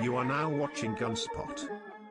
You are now watching Gunspot.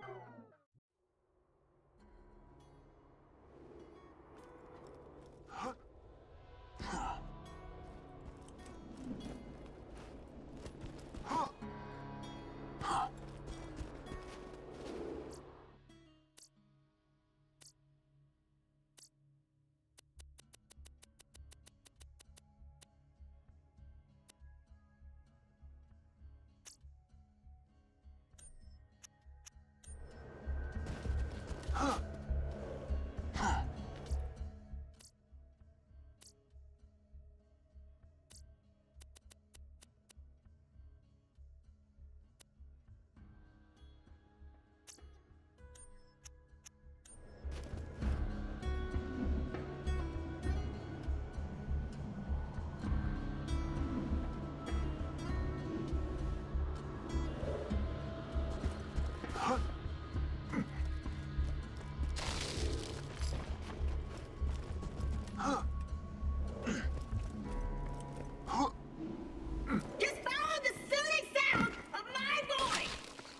Just follow the soothing sound of my voice!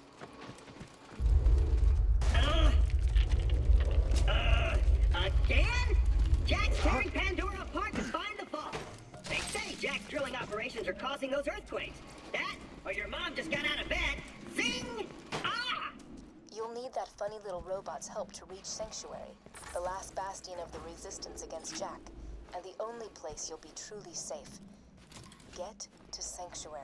Again? Jack's tearing Pandora apart to find the fault. They say Jack's drilling operations are causing those earthquakes. That, or your mom just got out of bed. Zing! Ah! You'll need that funny little robot's help to reach Sanctuary, the last bastion of the resistance against Jack, and the only place you'll be truly safe. Get to Sanctuary.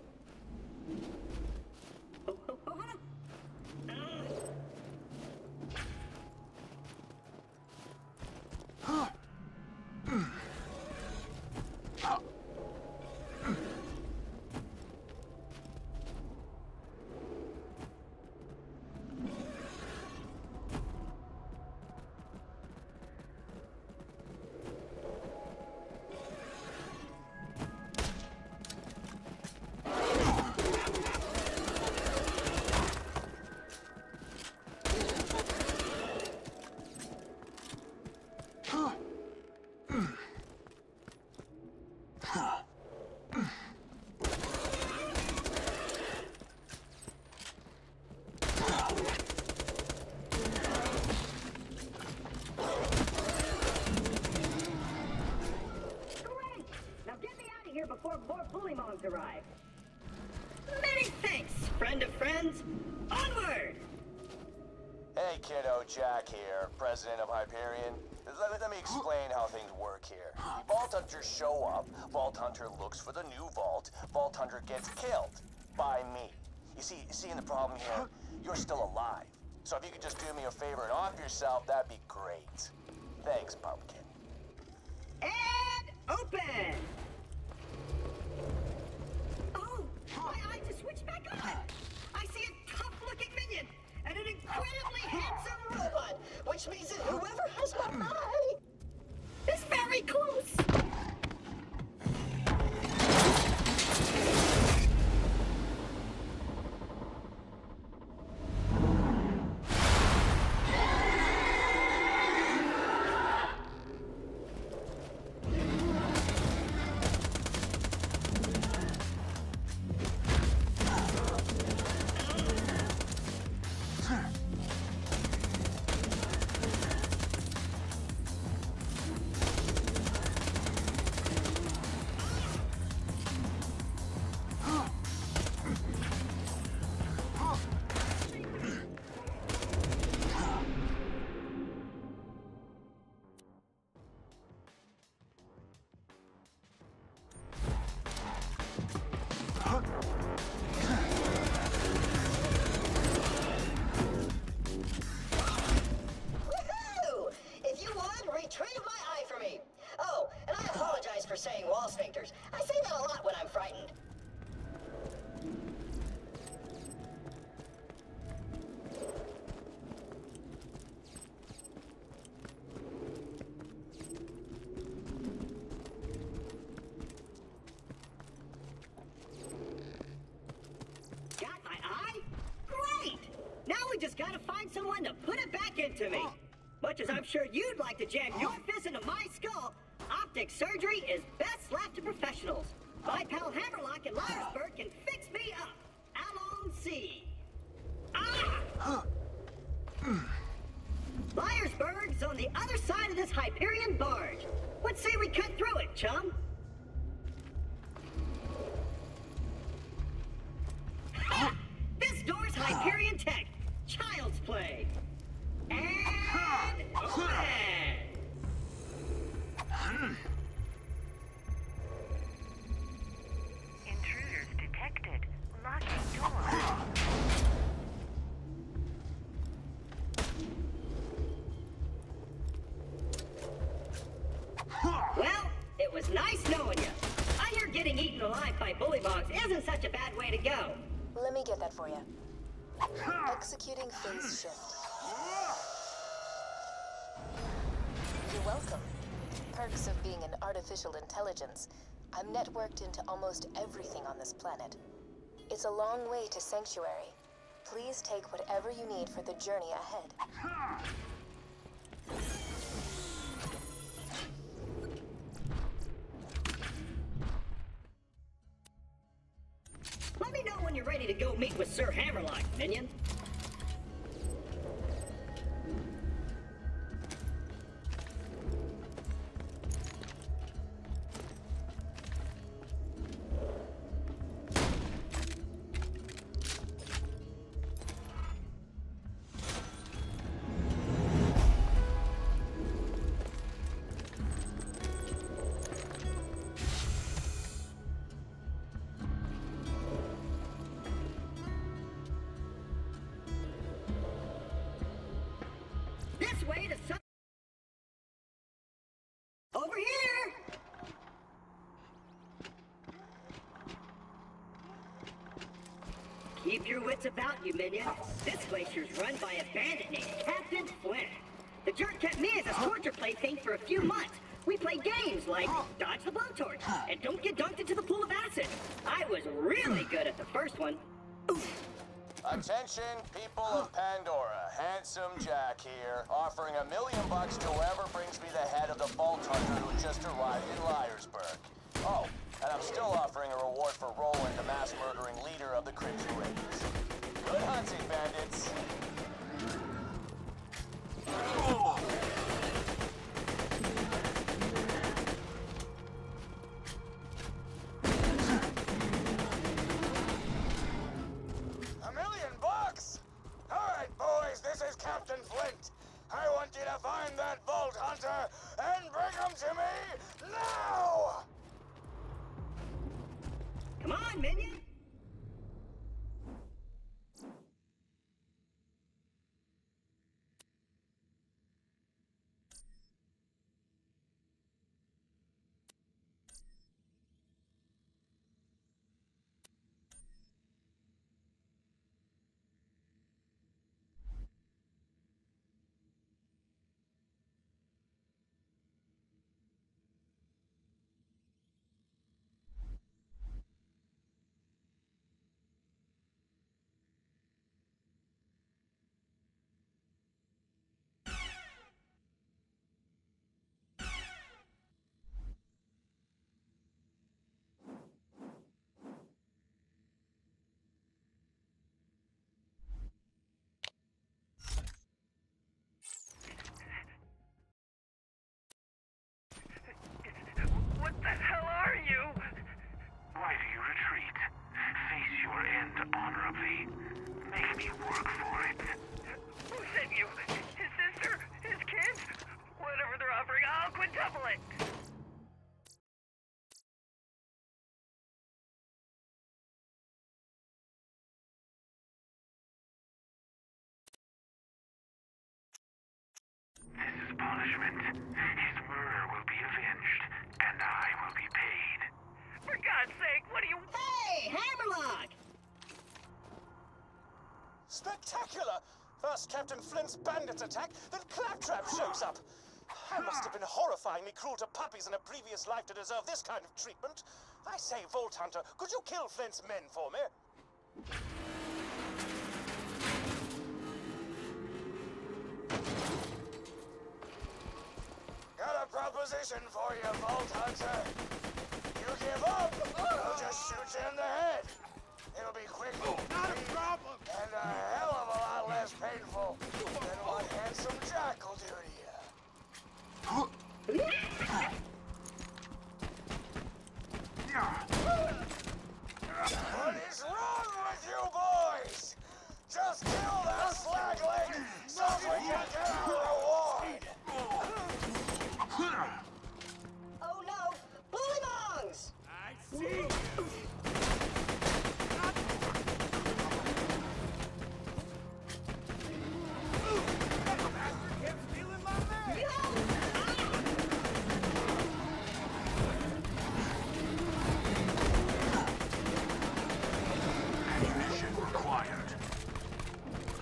Before more bully moms arrive. Many thanks, friend of friends. Onward! Hey kiddo, Jack here, president of Hyperion. Let me explain how things work here. The Vault Hunters show up, Vault Hunter looks for the new vault, Vault Hunter gets killed. By me. You see in the problem here? You're still alive. So if you could just do me a favor and off yourself, that'd be great. Thanks, Pumpkin. And open! My eyes just switched back on! I see a tough-looking minion and an incredibly handsome robot, which means that whoever has my eye is very close! For saying wall sphincters. I say that a lot when I'm frightened. Got my eye? Great! Now we just gotta find someone to put it back into me. Much as I'm sure you'd like to jam your fist into my skull, optic surgery is best left to professionals. My pal Hammerlock in Liarsburg can fix me up. Allons-y. chum. Ha! This door's Hyperion Tech. Child's play. And open! Intruders detected. Locking door. Well, it was nice knowing you. I hear getting eaten alive by bullymongs isn't such a bad way to go. Let me get that for you. Executing phase shift. You're welcome. Perks of being an artificial intelligence. I'm networked into almost everything on this planet. It's a long way to Sanctuary. Please take whatever you need for the journey ahead. Let me know when you're ready to go meet with Sir Hammerlock, minion. This way to some... Over here! Keep your wits about you, minion. This glacier's run by a bandit named Captain Flint. The jerk kept me as a torture plaything for a few months. We played games like Dodge the Blowtorch and Don't Get Dunked into the Pool of Acid. I was really good at the first one. Attention, people of Pandora. Handsome Jack here, offering $1 million to whoever brings me the head of the Vault Hunter who just arrived in Liarsburg. Oh, and I'm still offering a reward for Roland, the mass-murdering leader of the Crimson Raiders. Good hunting, bandits. $1 million bucks? All right, boys, this is Captain Flint. I want you to find that Vault Hunter and bring him to me now! Come on, minion! What the hell are you? Why do you retreat? Face your end honorably. Make me work for it. Who sent you? His sister? His kids? Whatever they're offering, I'll quintuple it. This is punishment. His murder will be avenged, and I will be paid. For God's sake, what do you... Hey, Hammerlock! Spectacular! First Captain Flint's bandits attack, then Claptrap shows up. I must have been horrifyingly cruel to puppies in a previous life to deserve this kind of treatment. I say, Vault Hunter, could you kill Flint's men for me? Got a proposition for you, Vault Hunter. You give up, I'll just shoot you in the head. It'll be quick, not a problem, and a hell of a lot less painful than what Handsome Jack will do to you.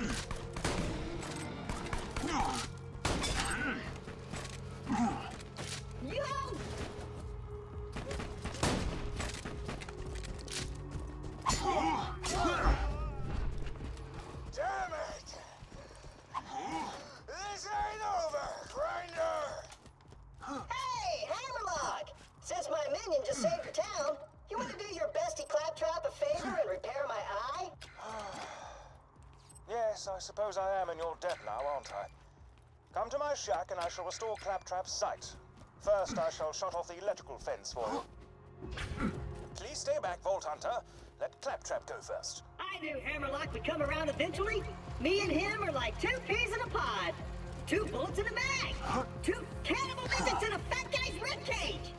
Yo! Damn it! This ain't over, Grinder! Hey, Hammerlock! Since my minion just saved your town, you want to do your bestie Claptrap a favor and repair my eye? Yes, I suppose I am in your debt now, aren't I? Come to my shack and I shall restore Claptrap's sight. First, I shall shut off the electrical fence for you. Please stay back, Vault Hunter. Let Claptrap go first. I knew Hammerlock would come around eventually. Me and him are like two peas in a pod. Two bullets in a bag. Two cannibal midgets in a fat guy's ribcage.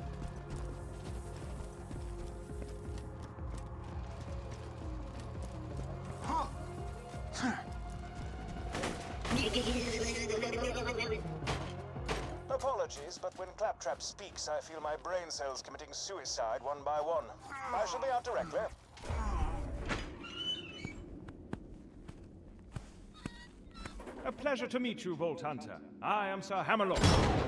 Apologies, but when Claptrap speaks, I feel my brain cells committing suicide one by one. I shall be out directly. A pleasure to meet you, Vault Hunter. I am Sir Hammerlock.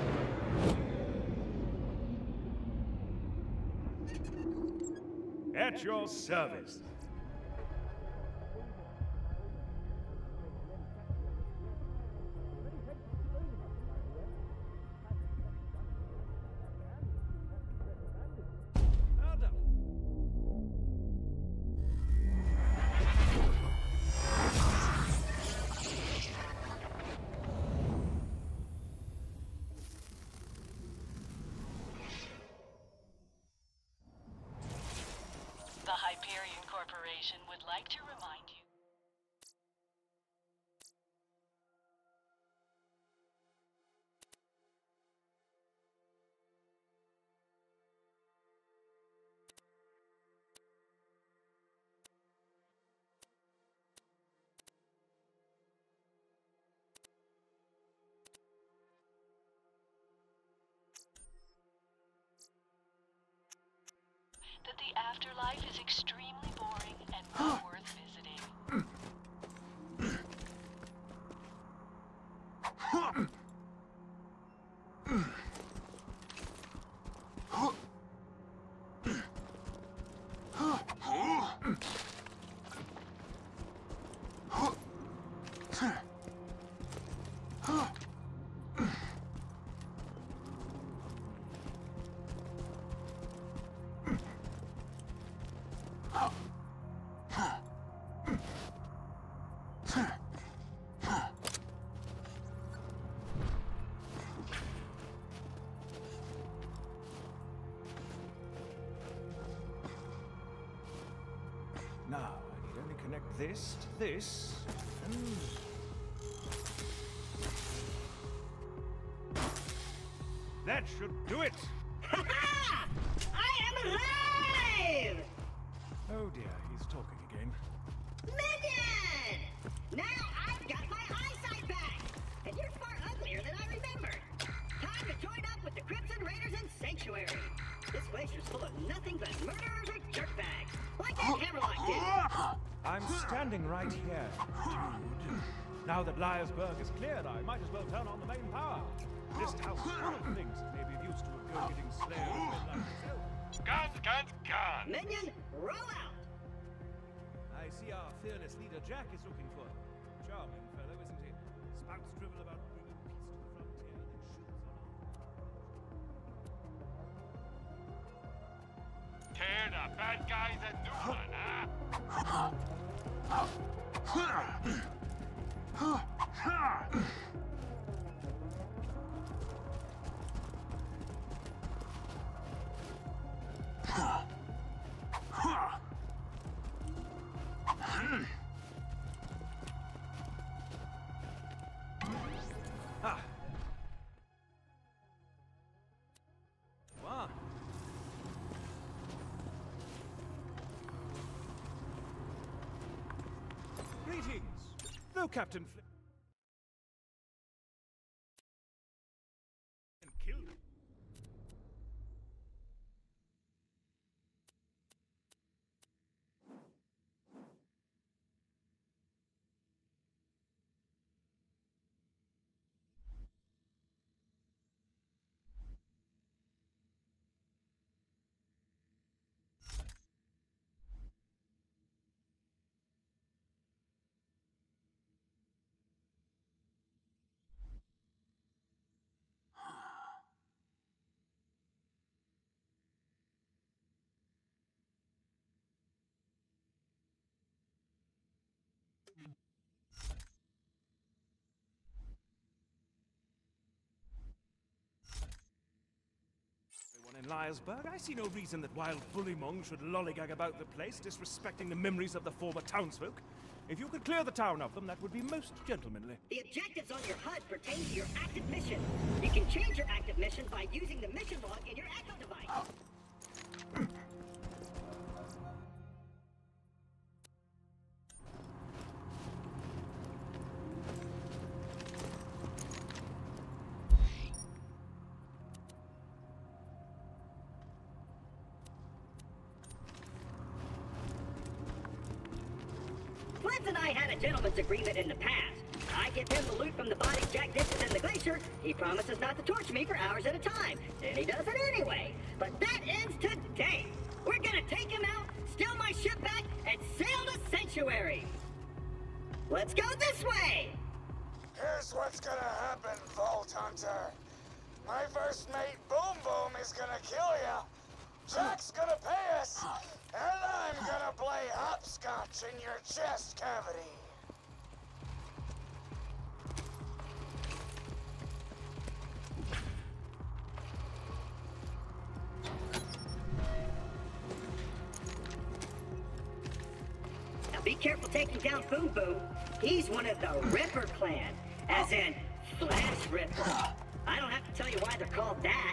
At your service. The Hyperion Corporation would like to remind you. That the afterlife is extremely boring and not worth visiting. Now, I need only connect this to this, and... That should do it! Ha ha! I am alive! Oh dear, he's talking again. Minion! Now I've got my eyesight back! And you're far uglier than I remembered. Time to join up with the Crimson Raiders in Sanctuary. This place is full of nothing but murderers or jerkbags. Like that Hammerlock did. I'm standing right here, dude. Now that Liarsburg is cleared, I might as well turn on the main power. This town's full of things that may be of use to a go-getting slayer of men like myself. Guns! Minion, roll out! I see our fearless leader Jack is looking for him. Charming fellow, isn't he? Spouts drivel about bringing peace to the frontier, then shoots on our... Tear the bad guys a new one, huh? Ah. Wow. Greetings. Though Captain Flint and killed him. Liarsburg, I see no reason that wild bullymong should lollygag about the place, disrespecting the memories of the former townsfolk. If you could clear the town of them, that would be most gentlemanly. The objectives on your HUD pertain to your active mission. You can change your active mission by using the mission log in your Echo device. Flint and I had a gentleman's agreement in the past. I give him the loot from the bodies Jack ditches in the glacier. He promises not to torture me for hours at a time. And he does it anyway. But that ends today. We're gonna take him out, steal my ship back, and sail to Sanctuary. Let's go this way! Here's what's gonna happen, Vault Hunter. My first mate, Boom Boom, is gonna kill ya. Jack's gonna pay us, and I'm gonna play hopscotch in your chest cavity. Now be careful taking down Boom Boom. He's one of the Ripper clan, as in Flash Ripper. I don't have to tell you why they're called that.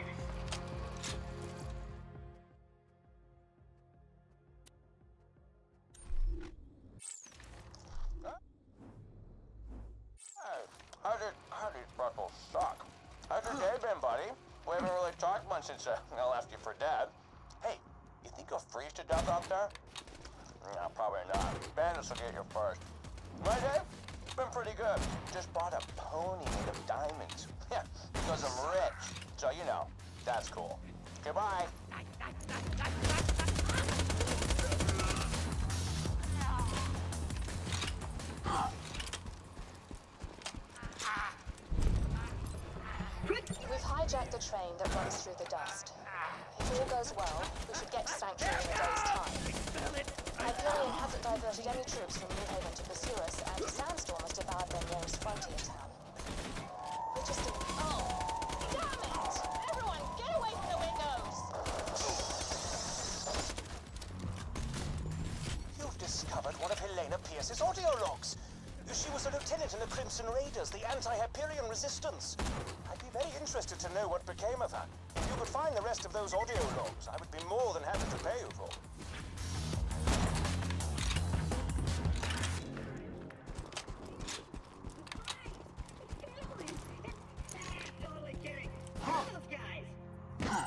How did Freckles suck? How's your day been, buddy? We haven't really talked much since I left you for dead. Hey, you think you'll freeze to death out there? No, probably not. Bandits will get you first. My day? Been pretty good. Just bought a pony made of diamonds. Yeah, because I'm rich. So, you know, that's cool. Goodbye. We've hijacked the train that runs through the dust. If all goes well, we should get to Sanctuary in a day's time. Hyperion hasn't diverted any troops from New Haven to pursue us, and Sandstorm has devoured their nearest frontier town. We just... Oh! Damn it! Everyone, get away from the windows! You've discovered one of Helena Pierce's audio logs. She was a lieutenant in the Crimson Raiders, the anti-Hyperion resistance. I'd be very interested to know what became of her. If you could find the rest of those audio logs, I would be more than happy to pay you for them. Totally kidding. Who are those guys?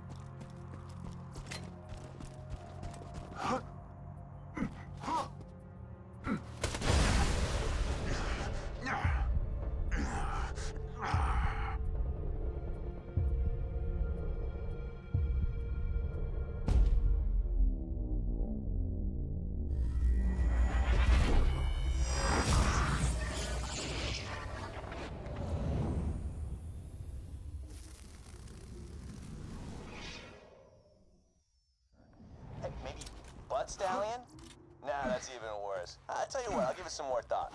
Hey, maybe Butt Stallion? Nah, that's even worse. I'll tell you what, I'll give it some more thought.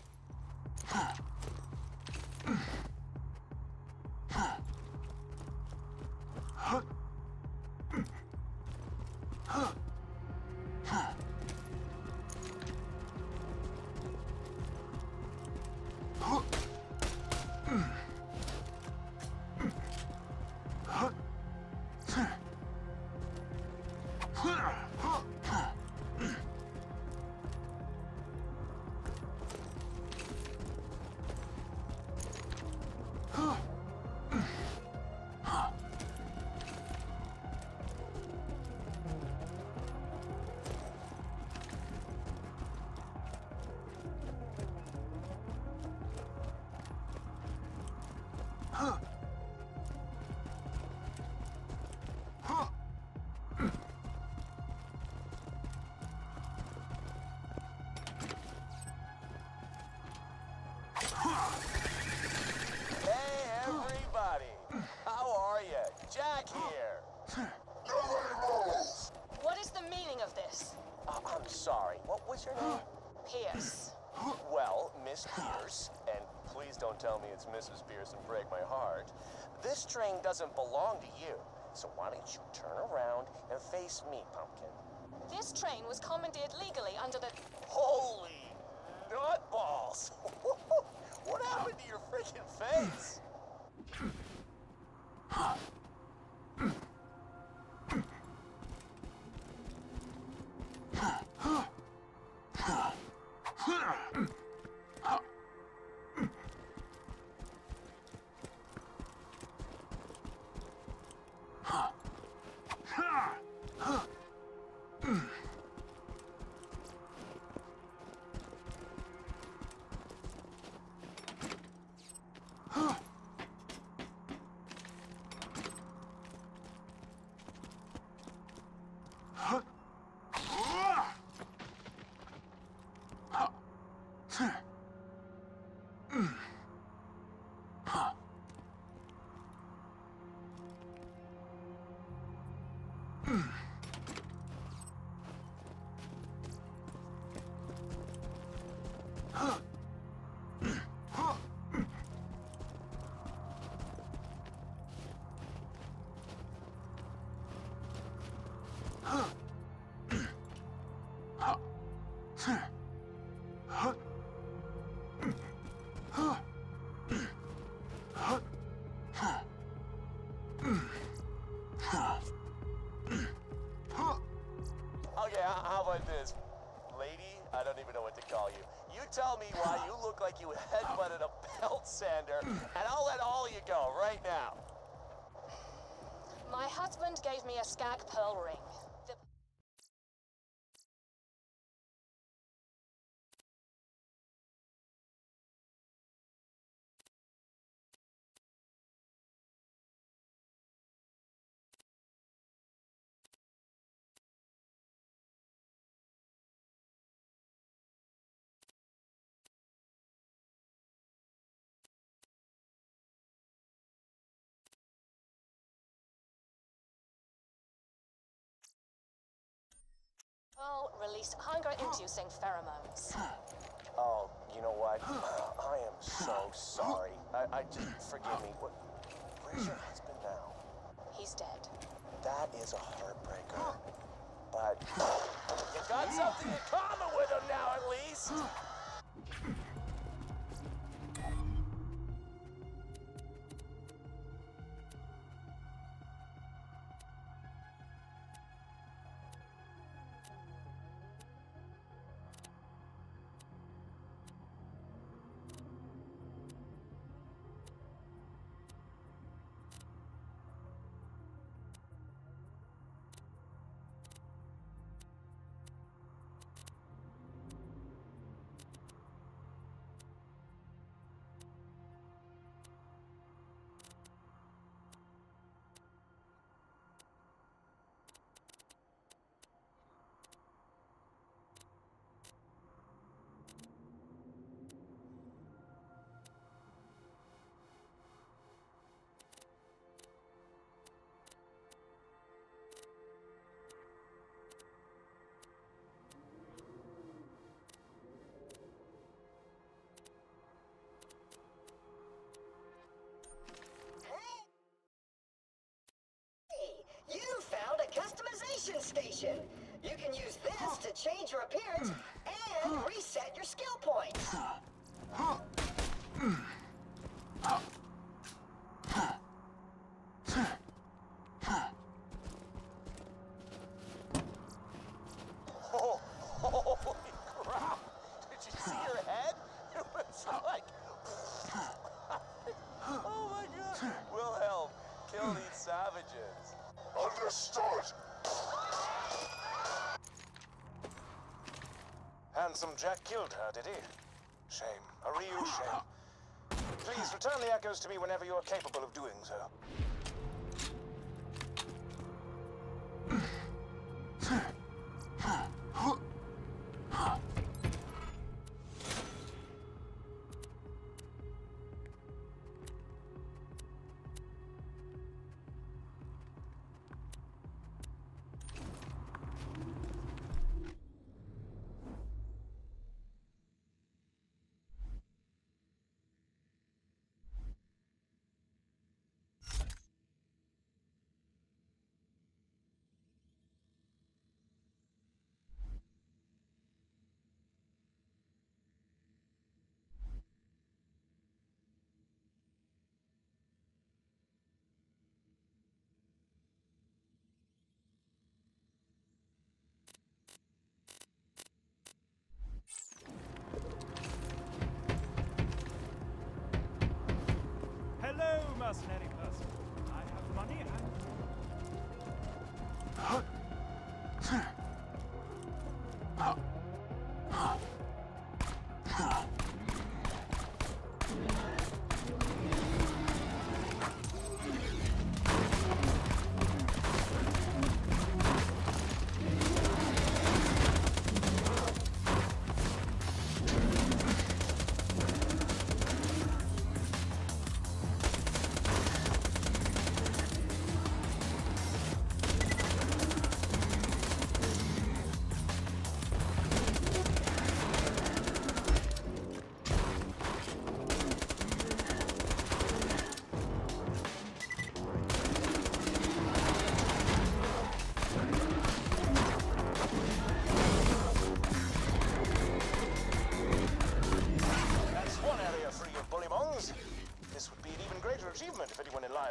Hey, everybody! How are you? Jack here. What is the meaning of this? I'm sorry. What was your name? Pierce. Well, Miss Pierce, and please don't tell me it's Mrs. Pierce and break my heart. This train doesn't belong to you. So why don't you turn around and face me, Pumpkin? This train was commandeered legally under the... Holy nutballs! What happened to your freaking face? Okay, how about this? Lady, I don't even know what to call you. You tell me why you look like you headbutted a belt sander, and I'll let all of you go right now. My husband gave me a skag pearl ring. The... pearl released hunger-inducing pheromones. Oh, you know what? I am so sorry. I just, forgive me. Where's your husband now? He's dead. That is a heartbreaker. But you got something in common with him now, at least. You found a customization station. You can use this to change your appearance and reset your skill points. Oh, holy crap! Did you see your head? It was like... Oh my god! Wilhelm, kill these savages. Understood. Handsome Jack killed her, did he? Shame. A real shame. Please return the echoes to me whenever you are capable of doing so.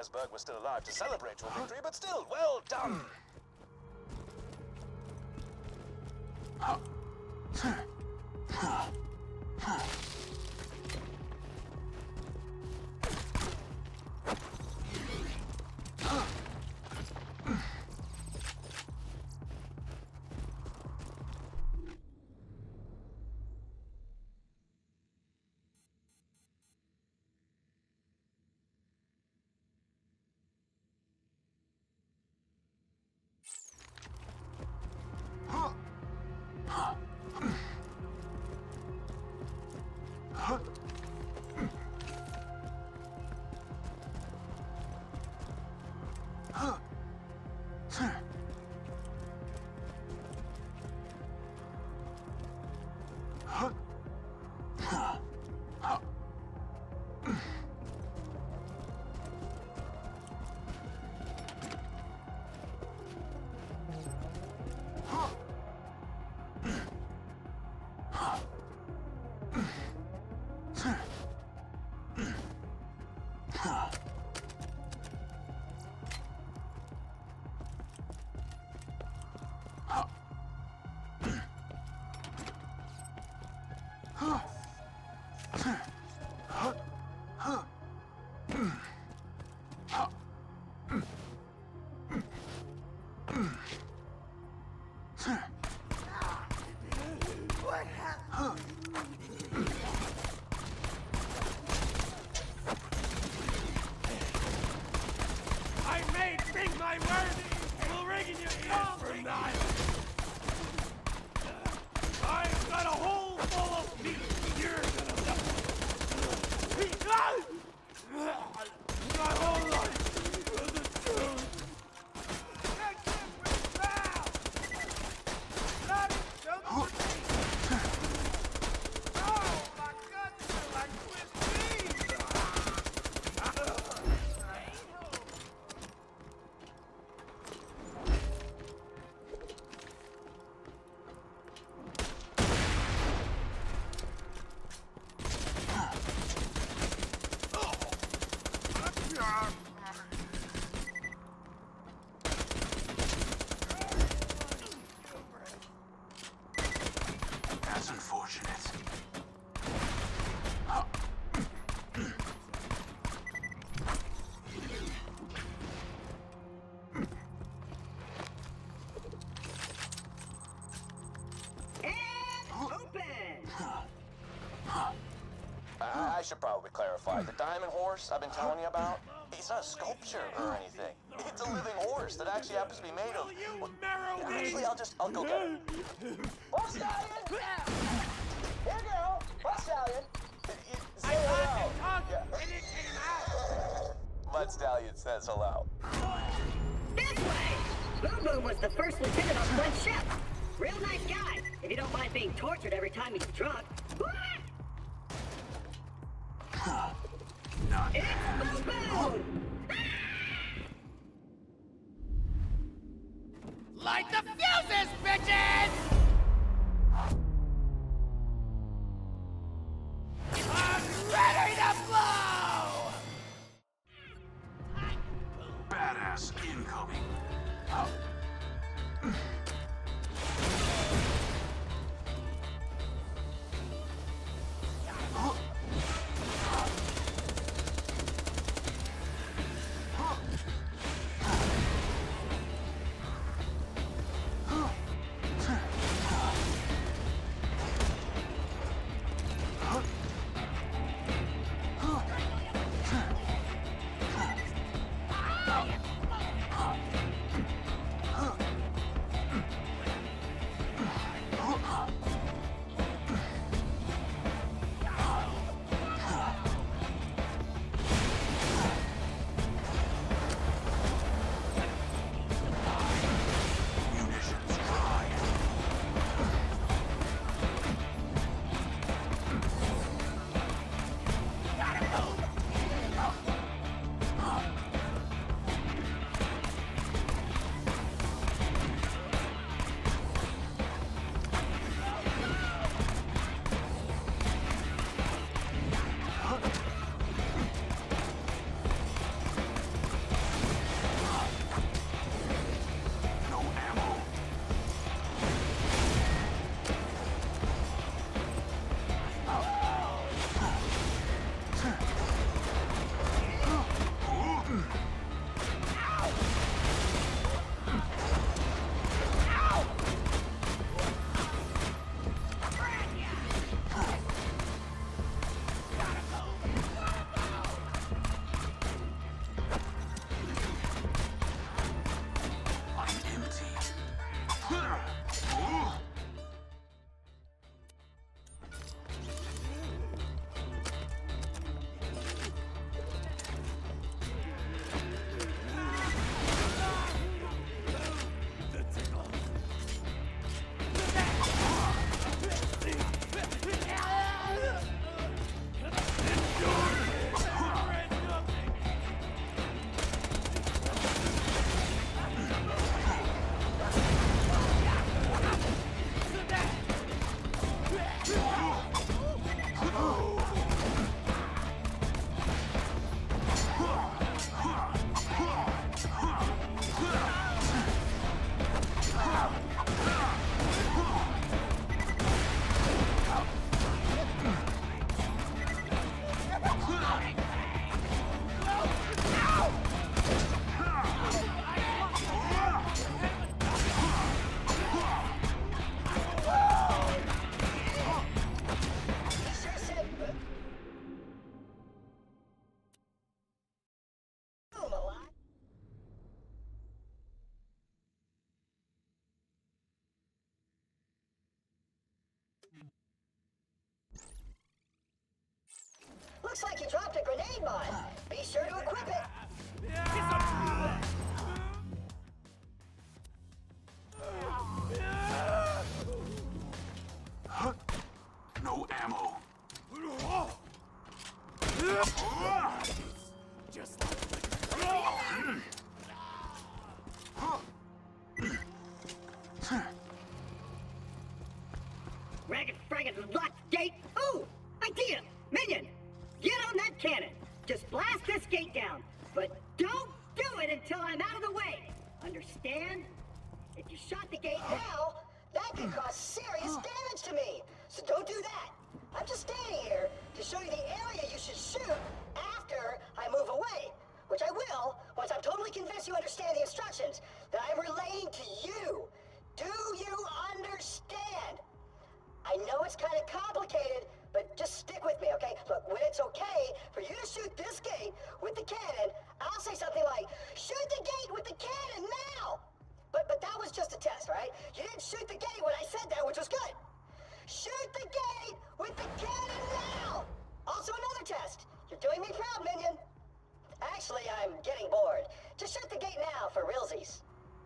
Liarsburg was still alive to celebrate your victory, but still, well done! That's unfortunate. I should probably clarify. The diamond horse I've been telling you about, it's not a sculpture or anything. It's a living horse that actually happens to be made of... Actually, I'll go get it. What stallion? Here, girl. What stallion? Say hello. Mud Stallion says hello. This way! Boom Boom was the first lieutenant on Flint's ship. Real nice guy, if you don't mind being tortured every time he's drunk. It's Boom Boom! Light the fuses, bitches! I'm ready to blow! Badass incoming. Looks like you dropped a grenade mod. Be sure to equip it. No ammo. Just like Ragged fragged locked gate. Ooh, idea. Minion, get on that cannon. Just blast this gate down. But don't do it until I'm out of the way. Understand? If you shot the gate now, that could cause serious damage to me. So don't do that. I'm just standing here to show you the area you should shoot after I move away. Which I will once I'm totally convinced you understand the instructions that I'm relaying to you. Do you understand? I know it's kind of complicated, but just stick with me, okay? Look, when it's okay for you to shoot this gate with the cannon, I'll say something like, shoot the gate with the cannon now! But that was just a test, right? You didn't shoot the gate when I said that, which was good. Shoot the gate with the cannon now! Also another test. You're doing me proud, Minion. Actually, I'm getting bored. Just shoot the gate now for realsies.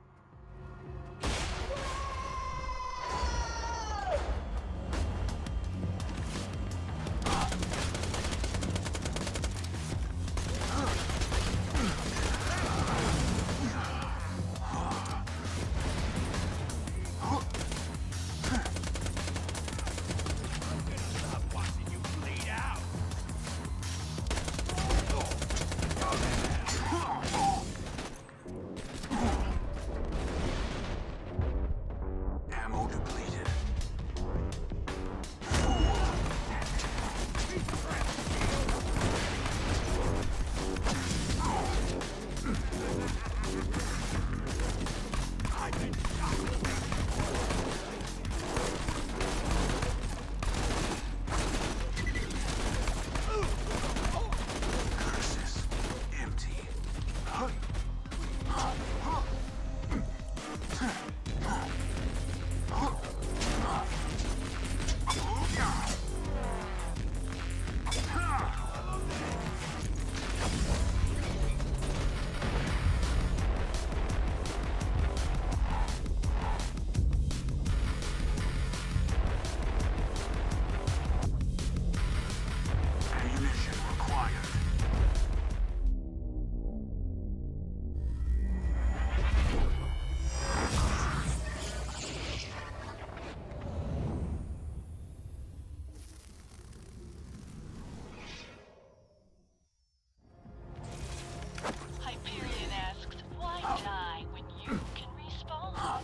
Hyperion asks, why die when you can respawn?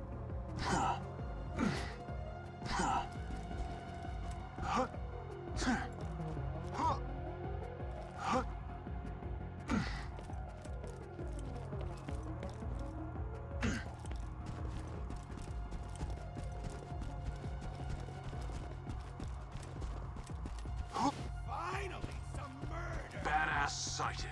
finally some murder. Badass sighted.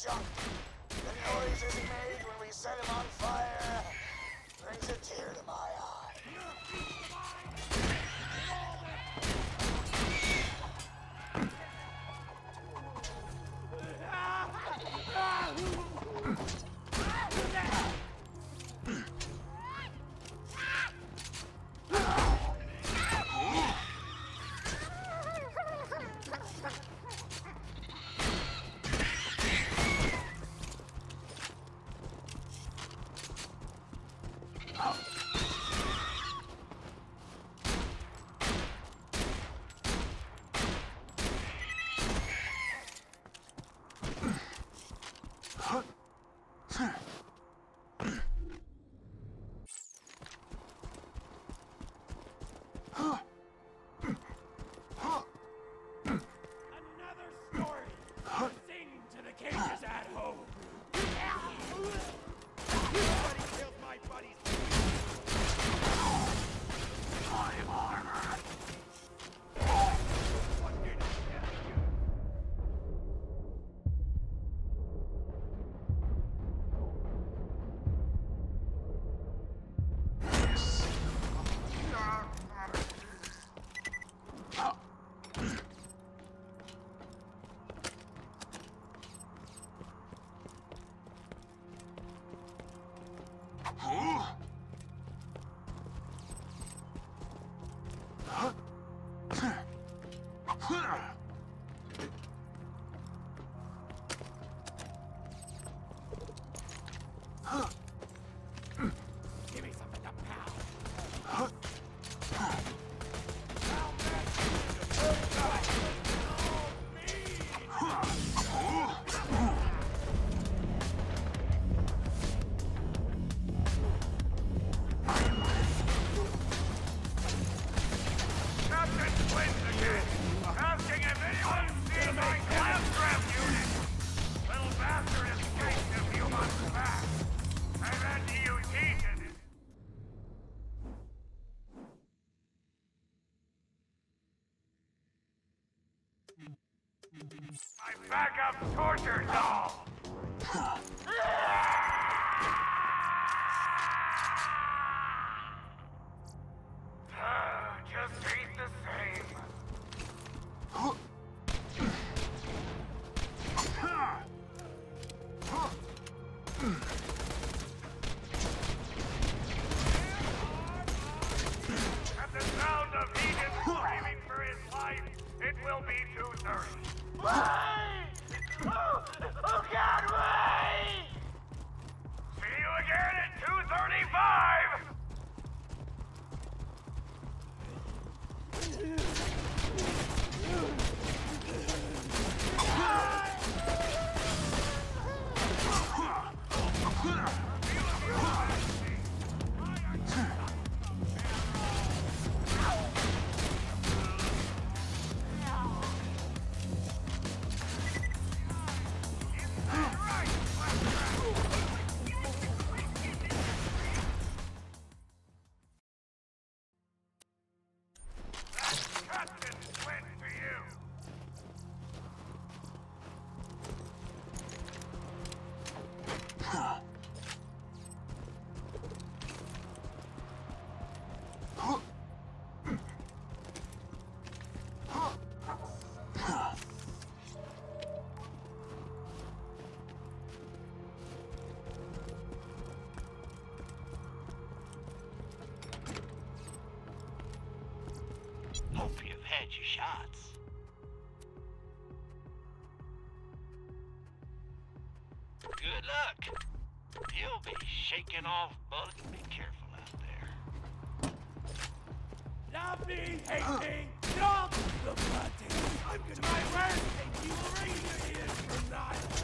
junk. The noises he made when we set him on fire brings a tear to my eye. My backup torture doll! Just ain't the same. At the sound of Egan screaming for his life, it will be 2:30. Wait! Oh God, wait! See you again at 2:35! Hope you've had your shots. Good luck. You'll be shaking off bullets. Be careful out there. Love me, hate me, not the bloody. I'm gonna my worst, and you will read your ears tonight.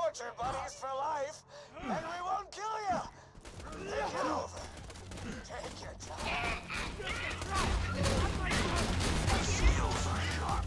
torture buddies for life, and we won't kill you. Take it over. Take your time. The skills are sharp.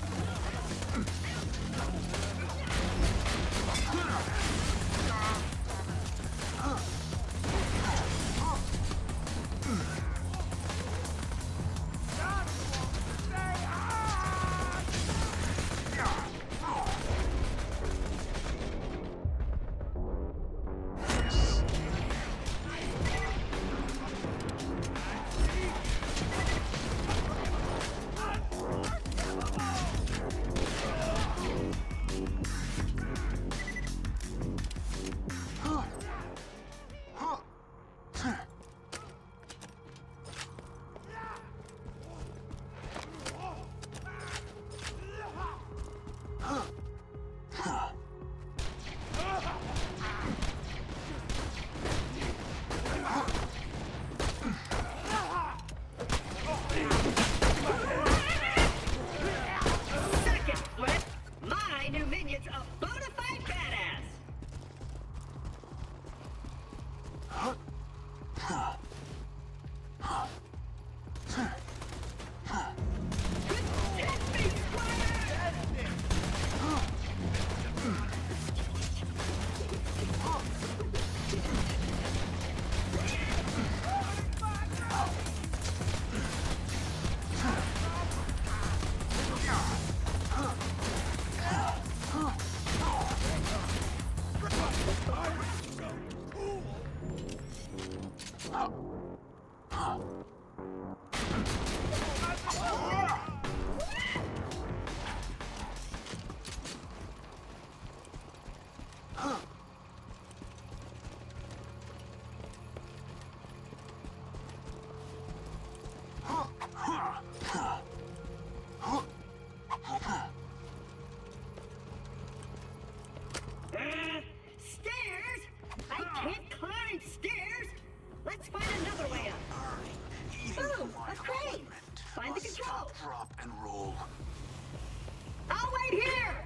Stairs? I can't climb stairs! Let's find another way up. Ooh, a crane! Find the controls. Drop and roll. I'll wait here!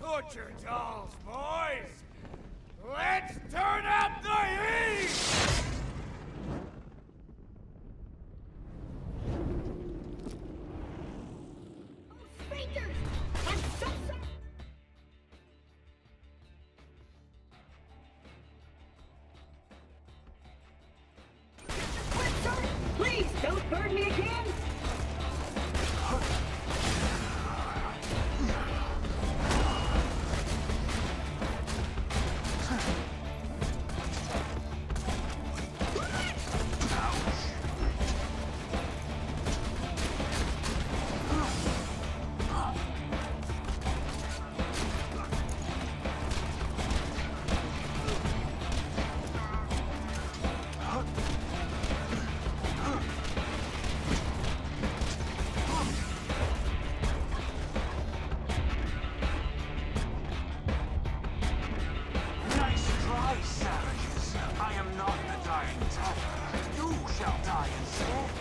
torture dolls, boys! Let's turn up the heat! Fingers! I'm so sorry! Please, don't burn me again! Nice try, savages. I am not the dying terror. You shall die instead.